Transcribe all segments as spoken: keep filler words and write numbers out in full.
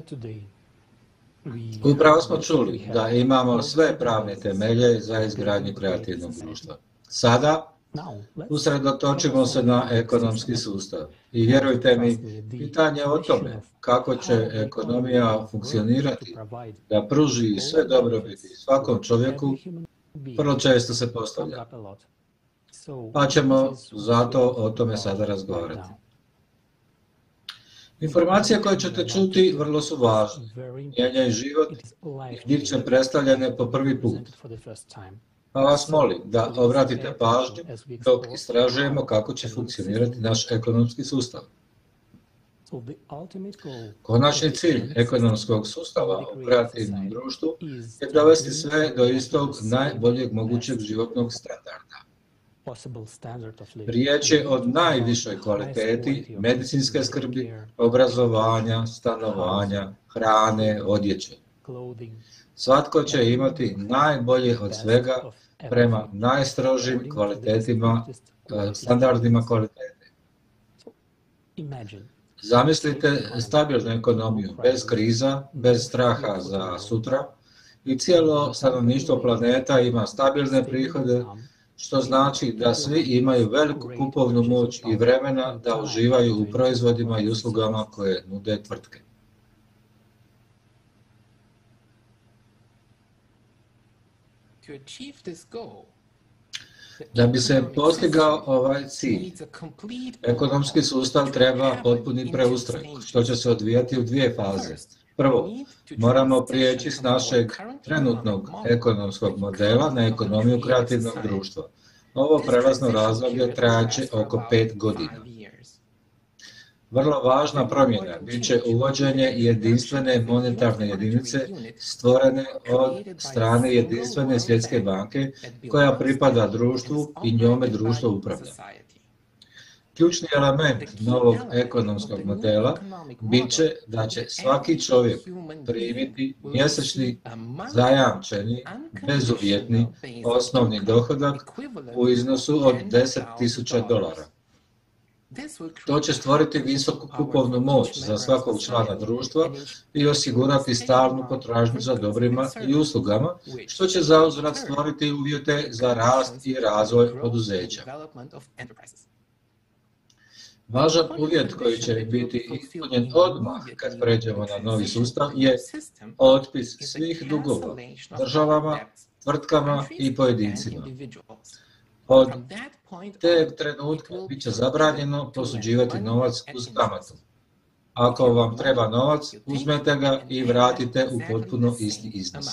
Upravo smo čuli da imamo sve pravne temelje za izgradnju kreativnog društva. Sada usredotočimo se na ekonomski sustav. I vjerujte mi, pitanje o tome kako će ekonomija funkcionirati, da pruži sve dobrobiti svakom čovjeku, vrlo često se postavlja. Pa ćemo zato o tome sada razgovarati. Informacije koje ćete čuti vrlo su važne, mijenjaju život i bit će predstavljene po prvi put. Pa vas molim da obratite pažnju dok istražujemo kako će funkcionirati naš ekonomski sustav. Konačni cilj ekonomskog sustava u kreativnom društvu je dovesti sve do istog najboljeg mogućeg životnog standarda. Riječ je o najvišoj kvaliteti medicinske skrbi, obrazovanja, stanovanja, hrane, odjeće. Svatko će imati najbolje od svega prema najstrožim kvalitetima, standardima kvalitete. Zamislite stabilnu ekonomiju, bez kriza, bez straha za sutra i cijelo stanovništvo planeta ima stabilne prihode, što znači da svi imaju veliku kupovnu moć i vremena da uživaju u proizvodima i uslugama koje nude tvrtke. Da bi se postigao ovaj cilj, ekonomski sustav treba potpuni preustroj, što će se odvijati u dvije faze. Prvo, moramo prijeći s našeg trenutnog ekonomskog modela na ekonomiju kreativnog društva. Ovo prelazno razdoblje trajaće oko pet godina. Vrlo važna promjena bit će uvođenje jedinstvene monetarne jedinice stvorene od strane jedinstvene svjetske banke koja pripada društvu i njome društvo upravlja. Ključni element novog ekonomskog modela bit će da će svaki čovjek primiti mjesečni zajamčeni, bezuvjetni osnovni dohodak u iznosu od deset tisuća dolara. To će stvoriti visoku kupovnu moć za svakog člana društva i osigurati stalnu potražnju za dobrima i uslugama, što će zauzvrat stvoriti uvjete za rast i razvoj poduzeća. Važan uvjet koji će biti ispunjen odmah kad pređemo na novi sustav je otpis svih dugova državama, tvrtkama i pojedincima. Od te trenutka bit će zabranjeno posuđivati novac uz kamatu. Ako vam treba novac, uzmete ga i vratite u potpuno isti iznos.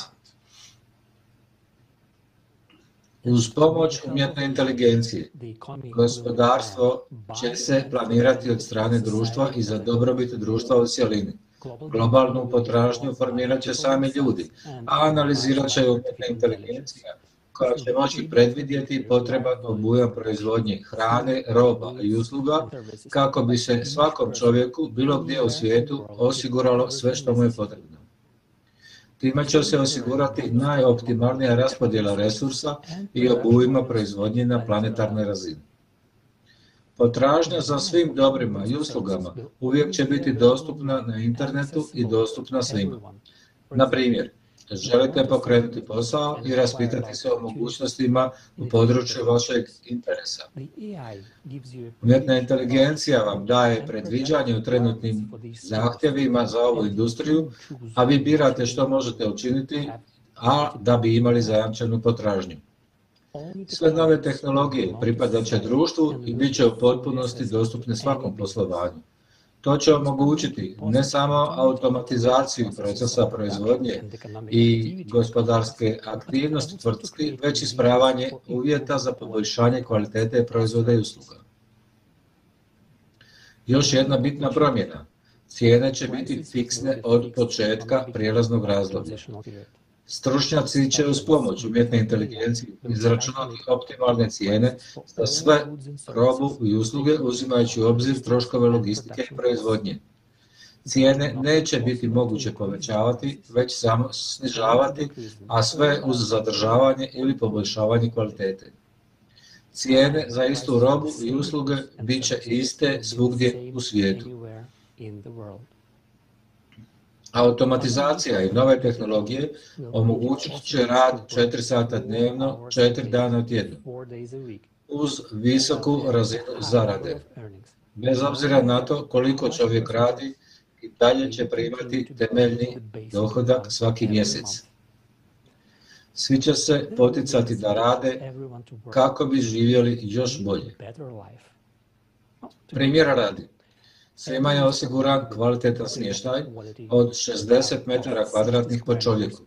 Uz pomoć umjetne inteligencije, gospodarstvo će se planirati od strane društva i za dobrobit društva u cjelini. Globalnu potražnju formirat će sami ljudi, a analizirat će umjetna inteligencija koja će moći predvidjeti potreban obujam proizvodnje hrane, roba i usluga kako bi se svakom čovjeku bilo gdje u svijetu osiguralo sve što mu je potrebno. Time će se osigurati najoptimalnija raspodjela resursa i obujma proizvodnje na planetarnoj razini. Potražnja za svim dobrima i uslugama uvijek će biti dostupna na internetu i dostupna svima. Na primjer, želite pokrenuti posao i raspitati se o mogućnostima u području vašeg interesa. Umjetna inteligencija vam daje predviđanje u trenutnim zahtjevima za ovu industriju, a vi birate što možete učiniti, a da bi imali zajamčenu potražnju. Sve nove tehnologije pripadat će društvu i bit će u potpunosti dostupne svakom poslovanju. To će omogućiti ne samo automatizaciju procesa proizvodnje i gospodarske aktivnosti tvrtki, već i stvaranje uvjeta za poboljšanje kvalitete proizvoda i usluga. Još jedna bitna promjena. Cijene će biti fiksne od početka prijelaznog razdoblja. Stručnjaci će uz pomoć umjetne inteligencije izračunati optimalne cijene za sve robu i usluge uzimajući u obzir troškove logistike i proizvodnje. Cijene neće biti moguće povećavati, već samo snižavati, a sve uz zadržavanje ili poboljšavanje kvalitete. Cijene za istu robu i usluge bit će iste svugdje u svijetu. Automatizacija i nove tehnologije omogućit će rad četiri sata dnevno, četiri dana tjedno, uz visoku razinu zarade. Bez obzira na to koliko čovjek radi, i dalje će primati temeljni dohodak svaki mjesec. Svi će se poticati da rade kako bi živjeli još bolje. Primjera radi, svima je osiguran kvalitetan smještaj od šezdeset metara kvadratnih po čovjeku.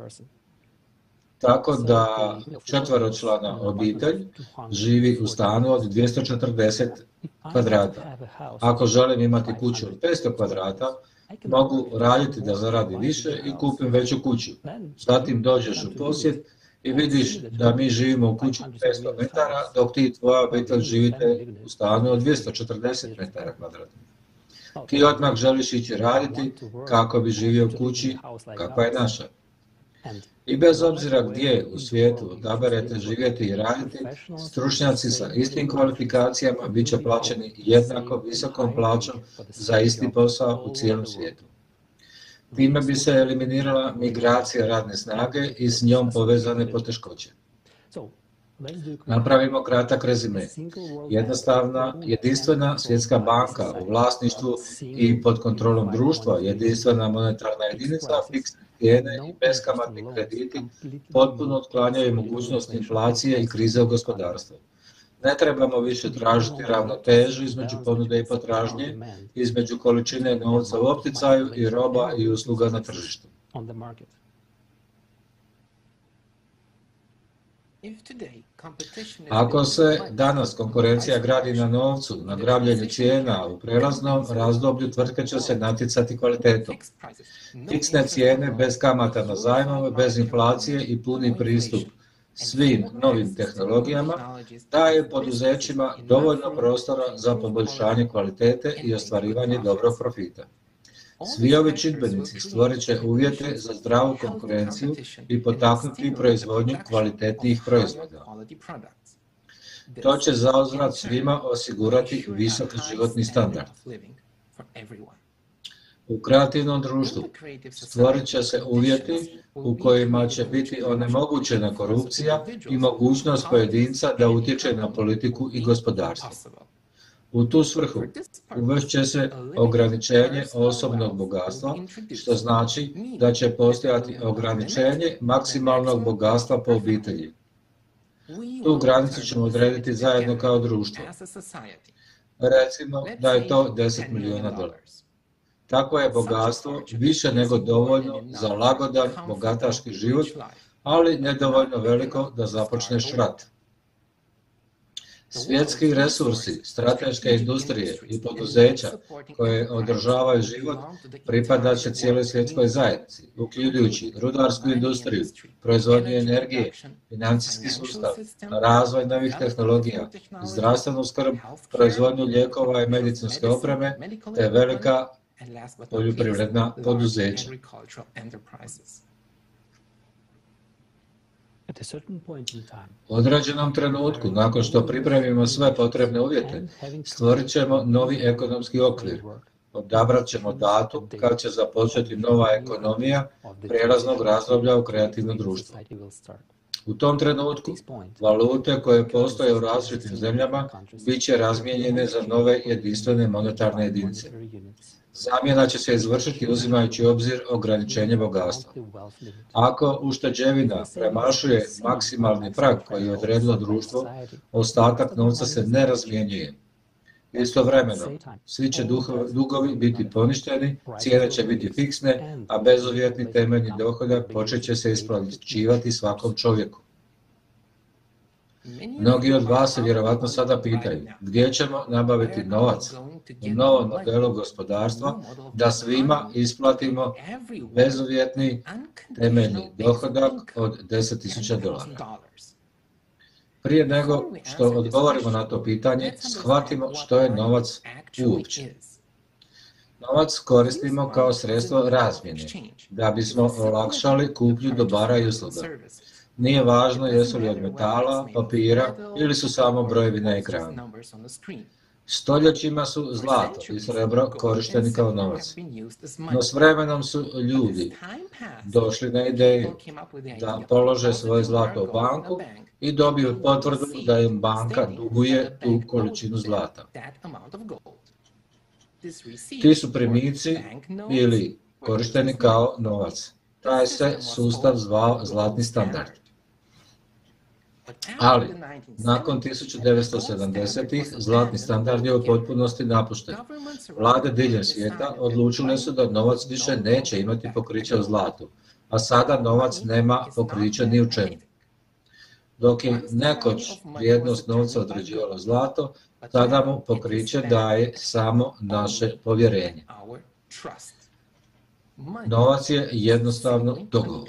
Tako da četveročlana obitelj živi u stanu od dvjesto četrdeset kvadrata. Ako želim imati kuću od petsto kvadrata, mogu raditi da zaradim više i kupim veću kuću. Zatim dođeš u posjet i vidiš da mi živimo u kući od petsto metara, dok ti i tvoja obitelj živite u stanu od dvjesto četrdeset metara kvadratnih. Ti odmah želiš ići raditi kako bi živio u kući kakva je naša. I bez obzira gdje u svijetu odaberete živjeti i raditi, stručnjaci sa istim kvalifikacijama bit će plaćeni jednako visokom plaćom za isti posao u cijelom svijetu. Time bi se eliminirala migracija radne snage i s njom povezane poteškoće. Napravimo kratak rezime. Jednostavna, jedinstvena svjetska banka u vlasništvu i pod kontrolom društva, jedinstvena monetarna jedinica, fiksne cijene i beskamatni krediti potpuno otklanjaju mogućnost inflacije i krize u gospodarstvu. Ne trebamo više tražiti ravnotežu između ponude i potražnje, između količine novca u opticaju i roba i usluga na tržištu. Ako se danas konkurencija gradi na novcu, na grabljenju cijena, u prelaznom razdoblju tvrtke će se natjecati kvalitetom. Fiksne cijene bez kamata na zajmove, bez inflacije i puni pristup svim novim tehnologijama daje poduzećima dovoljno prostora za poboljšanje kvalitete i ostvarivanje dobrog profita. Svi ovi čimbenici stvorit će uvjete za zdravu konkurenciju i potaknuti proizvodnju kvalitetnijih proizvoda. To će zauzvrat svima osigurati visok životni standard. U kreativnom društvu stvorit će se uvjeti u kojima će biti onemogućena korupcija i mogućnost pojedinca da utječe na politiku i gospodarstvo. U tu svrhu uvest će se ograničenje osobnog bogatstva, što znači da će postojati ograničenje maksimalnog bogatstva po obitelji. Tu granicu ćemo odrediti zajedno kao društvo. Recimo da je to deset milijuna dolara. Takvo je bogatstvo više nego dovoljno za lagodan, bogataški život, ali nedovoljno veliko da započneš rat. Svjetski resursi, strateške industrije i poduzeća koje održavaju život pripadat će cijeloj svjetskoj zajednici, uključujući rudarsku industriju, proizvodnju energije, financijski sustav, razvoj novih tehnologija, zdravstvenu skrb, proizvodnju lijekova i medicinske opreme, te velika poljoprivredna poduzeća. U određenom trenutku, nakon što pripremimo sve potrebne uvjete, stvorit ćemo novi ekonomski okvir. Odabrat ćemo datum kad će započeti nova ekonomija prijelaznog razdoblja u kreativno društvo. U tom trenutku, valute koje postoje u različitim zemljama bit će razmijenjene za nove jedinstvene monetarne jedinice. Zamjena će se izvršiti uzimajući u obzir ograničenje bogatstva. Ako ušteđevina premašuje maksimalni prag koji je odredilo društvo, ostatak novca se ne razmjenjuje. Istovremeno, svi će dugovi biti poništeni, cijene će biti fiksne, a bezuvjetni temeljni dohodak počet će se isplaćivati svakom čovjeku. Mnogi od vas se vjerovatno sada pitaju gdje ćemo nabaviti novac u novom modelu gospodarstva da svima isplatimo bezuvjetni temeljni dohodak od deset tisuća dolara. Prije nego što odgovorimo na to pitanje, shvatimo što je novac uopće. Novac koristimo kao sredstvo razmjene, da bismo olakšali kupnju dobara i usluga. Nije važno jesu li od metala, papira ili su samo brojevi na ekranu. Stoljećima su zlato i srebro korišteni kao novac, no s vremenom su ljudi došli na ideju da polože svoje zlato u banku i dobiju potvrdu da im banka duguje tu količinu zlata. Ti su primici bili korišteni kao novac. Taj se sustav zvao zlatni standard. Ali, nakon tisuću devetsto sedamdesetih zlatni standard je u potpunosti napušten. Vlade diljem svijeta odlučile su da novac više neće imati pokriće u zlatu, a sada novac nema pokriće ni u čemu. Dok je nekoć vrijednost novca određivalo zlato, tada mu pokriće daje samo naše povjerenje. Novac je jednostavno dogovor.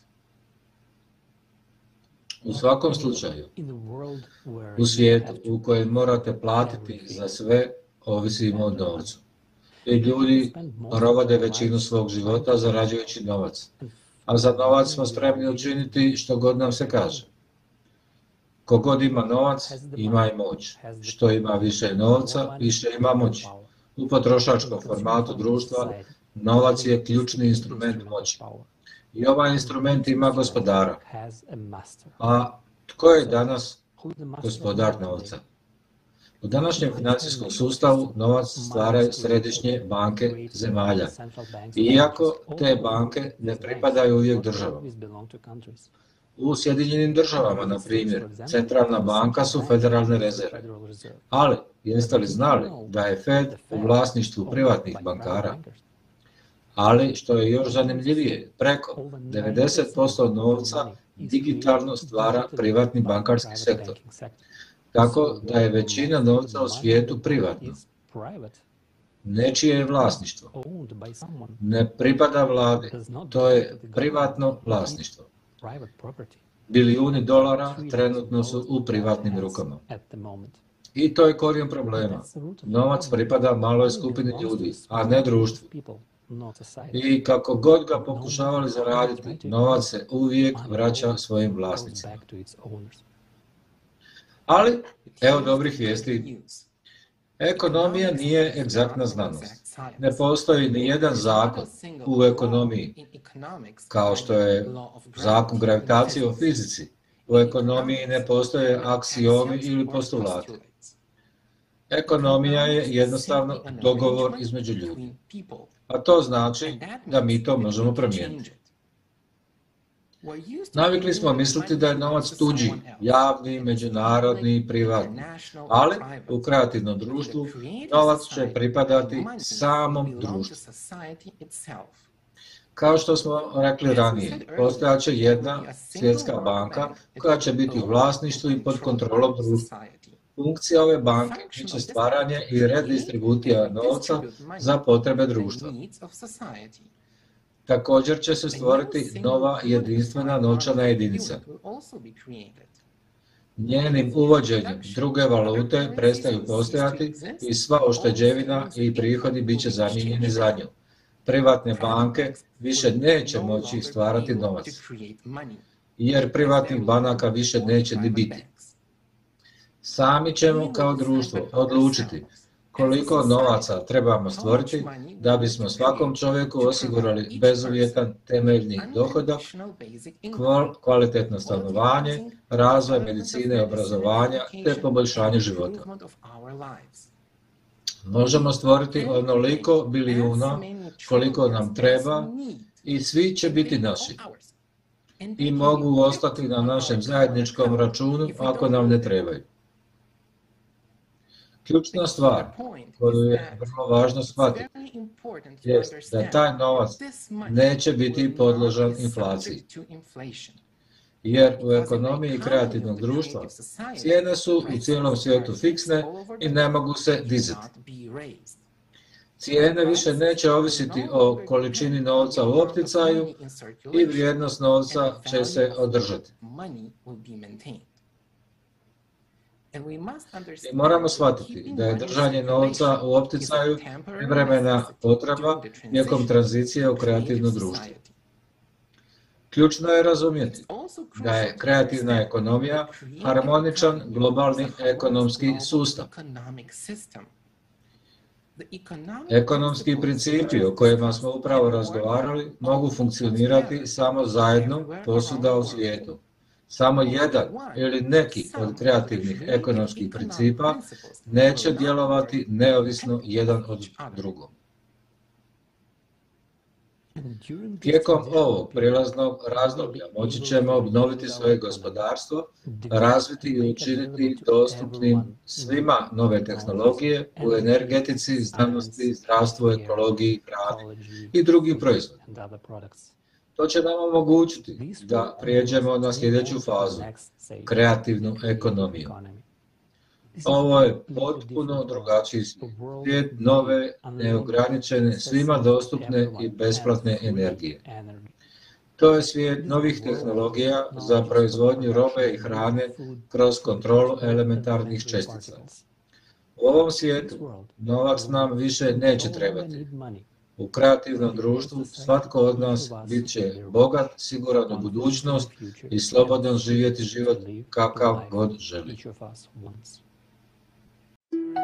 U svakom slučaju, u svijetu u kojem morate platiti za sve, ovisimo od novcu. I ljudi provode većinu svog života zarađujući novac, a za novac smo spremni učiniti što god nam se kaže. Kogod ima novac, ima i moć. Što ima više novca, više ima moći. U potrošačkom formatu društva, novac je ključni instrument moći. I ovaj instrument ima gospodara. A tko je danas gospodar novca? U današnjem financijskom sustavu novac stvaraju središnje banke zemalja. Iako te banke ne pripadaju uvijek državama. U Sjedinjenim državama, na primjer, centralna banka su federalne rezerve. Ali, jeste li znali da je Fed u vlasništvu privatnih bankara? Ali, što je još zanimljivije, preko devedeset posto novca digitalno stvara privatni bankarski sektor. Tako da je većina novca u svijetu privatna. Nečije je vlasništvo. Ne pripada vladi, to je privatno vlasništvo. Bilijuni dolara trenutno su u privatnim rukama. I to je korijen problema. Novac pripada maloj skupini ljudi, a ne društvu. I kako god ga pokušavali zaraditi, novac se uvijek vraća svojim vlasnicima. Ali, evo dobrih vijesti. Ekonomija nije egzaktna znanost. Ne postoji ni jedan zakon u ekonomiji, kao što je zakon gravitacije u fizici. U ekonomiji ne postoje aksiomi ili postulati. Ekonomija je jednostavno dogovor između ljudi. A to znači da mi to možemo promijeniti. Navikli smo misliti da je novac tuđi, javni, međunarodni i privatni, ali u kreativnom društvu novac će pripadati samom društvu. Kao što smo rekli ranije, postojaće jedna svjetska banka koja će biti u vlasništvu i pod kontrolom društva. Funkcija ove banke biće stvaranje i redistribucija novca za potrebe društva. Također će se stvoriti nova jedinstvena novčana jedinica. Njenim uvođenjem druge valute prestaju postojati i sva ušteđevina i prihodi bit će zamijenjeni za nju. Privatne banke više neće moći stvarati novac, jer privatnih banaka više neće ni biti. Sami ćemo kao društvo odlučiti koliko novaca trebamo stvoriti da bismo svakom čovjeku osigurali bezuvjetan temeljni dohodak, kvalitetno stanovanje, razvoj medicine i obrazovanja te poboljšanje života. Možemo stvoriti onoliko bilijuna koliko nam treba i svi će biti naši. I mogu ostati na našem zajedničkom računu ako nam ne trebaju. Ključna stvar koju je vrlo važno shvatiti je da taj novac neće biti podložan inflaciji. Jer u ekonomiji kreativnog društva cijene su u cijelom svijetu fiksne i ne mogu se dizati. Cijene više neće ovisiti o količini novca u opticaju i vrijednost novca će se održati. I moramo shvatiti da je držanje novca u opticaju privremena potreba tijekom tranzicije u kreativno društvo. Ključno je razumjeti da je kreativna ekonomija harmoničan globalni ekonomski sustav. Ekonomski principi o kojima smo upravo razgovarali mogu funkcionirati samo zajedno posvuda u svijetu. Samo jedan ili neki od kreativnih ekonomskih principa neće djelovati neovisno jedan od drugog. Tijekom ovog prijelaznog razdoblja moći ćemo obnoviti svoje gospodarstvo, razviti i učiniti dostupnim svima nove tehnologije u energetici, znanosti, zdravstvu, ekologiji, hrani i drugim proizvodima. To će nam omogućiti da prijeđemo na sljedeću fazu, kreativnu ekonomiju. Ovo je potpuno drugačiji svijet, svijet nove, neograničene, svima dostupne i besplatne energije. To je svijet novih tehnologija za proizvodnju robe i hrane kroz kontrolu elementarnih čestica. U ovom svijetu novac nam više neće trebati. U kreativnom društvu svatko od nas bit će bogat, siguran u budućnost i slobodan živjeti život kakav god želi.